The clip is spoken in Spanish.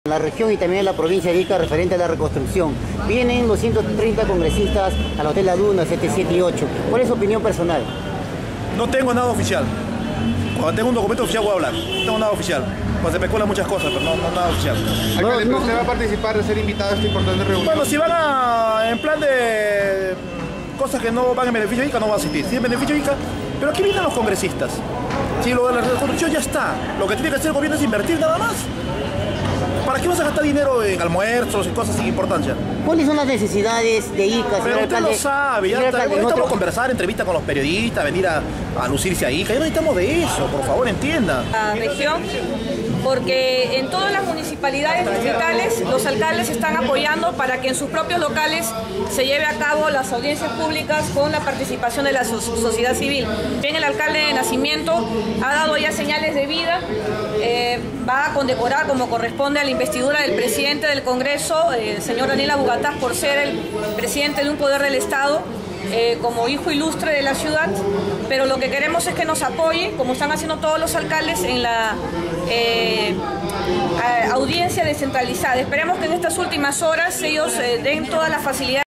La región y también en la provincia de Ica referente a la reconstrucción. Vienen los 130 congresistas al Hotel La Duna, 7, 7 y 8. ¿Cuál es su opinión personal? No tengo nada oficial. Cuando tengo un documento oficial voy a hablar. No tengo nada oficial. Pues se especulan muchas cosas, pero no nada oficial. Alcalde, ¿pero usted va a participar de ser invitado a esta importante reunión? Bueno, si van en plan de cosas que no van en beneficio de Ica, no va a asistir. Si en beneficio de Ica, pero aquí vienen los congresistas. Si lo de la reconstrucción ya está. Lo que tiene que hacer el gobierno es invertir nada más. ¿Para qué vas a gastar dinero en almuerzos y cosas sin importancia? ¿Cuáles son las necesidades de Ica, Pero usted alcalde? lo sabe, ya está. Necesitamos conversar, entrevistas con los periodistas, venir a lucirse a Ica. Ya no necesitamos de eso, por favor, entienda. La región, porque en todas las municipalidades distritales los alcaldes están apoyando para que en sus propios locales se lleve a cabo las audiencias públicas con la participación de la sociedad civil. Bien, el alcalde de Nacimiento ha dado ya señales de vida, va a condecorar como corresponde a la investidura del presidente del Congreso, el señor Daniel Abugataz, por ser el presidente de un poder del Estado, como hijo ilustre de la ciudad, pero lo que queremos es que nos apoye, como están haciendo todos los alcaldes, en la audiencia descentralizada. Esperemos que en estas últimas horas ellos den todas las facilidades